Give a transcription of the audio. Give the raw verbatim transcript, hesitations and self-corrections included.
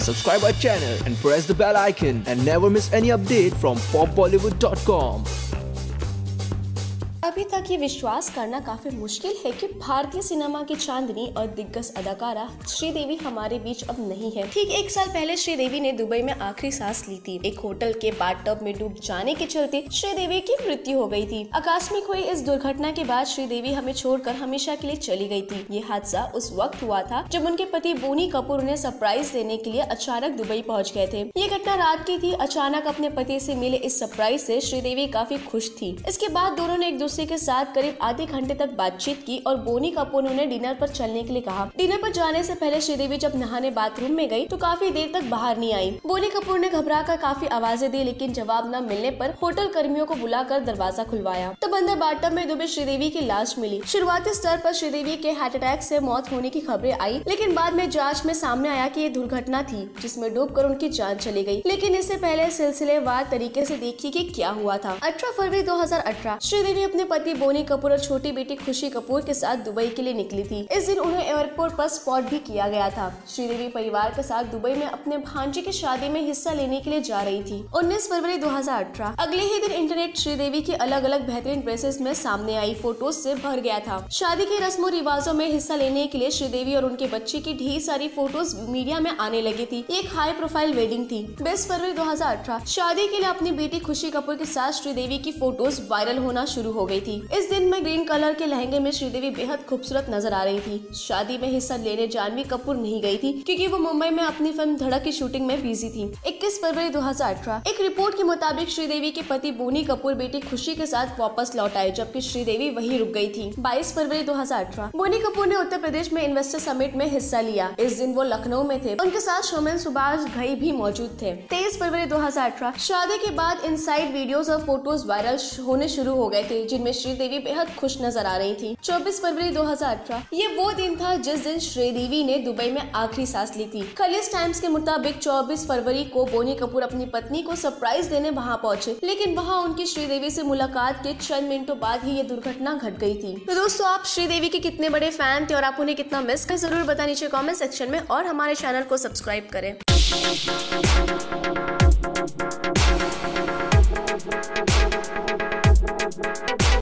subscribe our channel and press the bell icon and never miss any update from pop bollywood dot com. अभी तक ये विश्वास करना काफी मुश्किल है कि भारतीय सिनेमा की चांदनी और दिग्गज अदाकारा श्रीदेवी हमारे बीच अब नहीं है। ठीक एक साल पहले श्रीदेवी ने दुबई में आखिरी सांस ली थी। एक होटल के बाथटब में डूब जाने के चलते श्रीदेवी की मृत्यु हो गई थी। आकस्मिक हुई इस दुर्घटना के बाद श्रीदेवी हमें छोड़कर हमेशा के लिए चली गई थी। ये हादसा उस वक्त हुआ था जब उनके पति बोनी कपूर उन्हें सरप्राइज देने के लिए अचानक दुबई पहुँच गए थे। ये घटना रात की थी। अचानक अपने पति से मिले इस सरप्राइज से श्रीदेवी काफी खुश थी। इसके बाद दोनों ने एक दूसरे के साथ करीब आधे घंटे तक बातचीत की और बोनी कपूर ने उन्हें डिनर पर चलने के लिए कहा। डिनर पर जाने से पहले श्रीदेवी जब नहाने बाथरूम में गई तो काफी देर तक बाहर नहीं आई। बोनी कपूर ने घबरा कर काफी आवाजें दी, लेकिन जवाब न मिलने पर होटल कर्मियों को बुलाकर दरवाजा खुलवाया। तब अंदर बाथटब में डूबे श्रीदेवी की लाश मिली। शुरुआती स्तर पर श्रीदेवी के हार्ट अटैक से मौत होने की खबरें आई, लेकिन बाद में जाँच में सामने आया कि ये दुर्घटना थी जिसमें डूबकर उनकी जान चली गई। लेकिन इससे पहले सिलसिलेवार तरीके से देखिए कि क्या हुआ था। अठारह फरवरी दो हजार अठारह श्रीदेवी अपने पति बोनी कपूर और छोटी बेटी खुशी कपूर के साथ दुबई के लिए निकली थी। इस दिन उन्हें एयरपोर्ट पर स्पॉट भी किया गया था। श्रीदेवी परिवार के साथ दुबई में अपने भांजे की शादी में हिस्सा लेने के लिए जा रही थी। उन्नीस फरवरी दो हजार अठारह अगले ही दिन इंटरनेट श्रीदेवी की अलग अलग बेहतरीन ड्रेसेस में सामने आई फोटोज से भर गया था। शादी के रस्मों रिवाजों में हिस्सा लेने के लिए श्रीदेवी और उनके बच्चे की ढेर सारी फोटोज मीडिया में आने लगी थी। एक हाई प्रोफाइल वेडिंग थी। बीस फरवरी दो हजार अठारह शादी के लिए अपनी बेटी खुशी कपूर के साथ श्रीदेवी की फोटोज वायरल होना शुरू हो गई थी। इस दिन में ग्रीन कलर के लहंगे में श्रीदेवी बेहद खूबसूरत नजर आ रही थी। शादी में हिस्सा लेने जानवी कपूर नहीं गई थी क्योंकि वो मुंबई में अपनी फिल्म धड़क की शूटिंग में बिजी थी। इक्कीस फरवरी दो हजार अठारह एक रिपोर्ट के मुताबिक श्रीदेवी के पति बोनी कपूर बेटी खुशी के साथ वापस लौट आए, जबकि श्रीदेवी वहीं रुक गई थी। बाईस फरवरी दो हजार अठारह बोनी कपूर ने उत्तर प्रदेश में इन्वेस्टर समिट में हिस्सा लिया। इस दिन वो लखनऊ में थे। उनके साथ शोमैन सुभाष घई भी मौजूद थे। तेईस फरवरी दो हजार अठारह शादी के बाद इनसाइड वीडियोस और फोटोज वायरल होने शुरू हो गए थे, जिनमें श्रीदेवी बेहद खुश नजर आ रही थी। चौबीस फरवरी दो हजार अठारह ये वो दिन था जिस दिन श्रीदेवी ने दुबई में आखिरी सांस ली थी। खलीज टाइम्स के मुताबिक चौबीस फरवरी को बोनी कपूर अपनी पत्नी को सरप्राइज देने वहां पहुंचे, लेकिन वहां उनकी श्रीदेवी से मुलाकात के चंद मिनटों बाद ही ये दुर्घटना घट गई थी। तो दोस्तों, आप श्रीदेवी के कितने बड़े फैन थे और आप उन्हें कितना मिस कर, जरूर बताएं नीचे कमेंट सेक्शन में और हमारे चैनल को सब्सक्राइब करें।